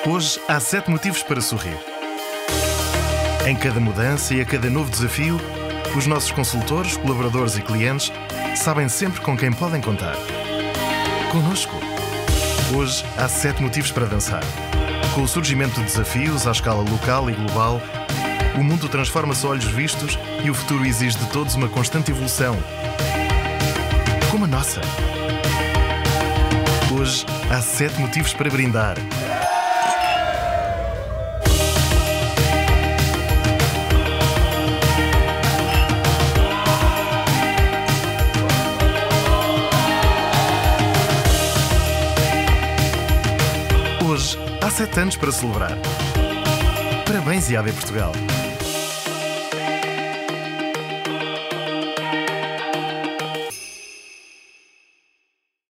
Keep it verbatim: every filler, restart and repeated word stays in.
Hoje há sete motivos para sorrir. Em cada mudança e a cada novo desafio, os nossos consultores, colaboradores e clientes sabem sempre com quem podem contar. Connosco. Hoje há sete motivos para dançar. Com o surgimento de desafios à escala local e global, o mundo transforma-se a olhos vistos e o futuro exige de todos uma constante evolução. Como a nossa. Hoje há sete motivos para brindar. Hoje há sete anos para celebrar. Parabéns, I A D Portugal!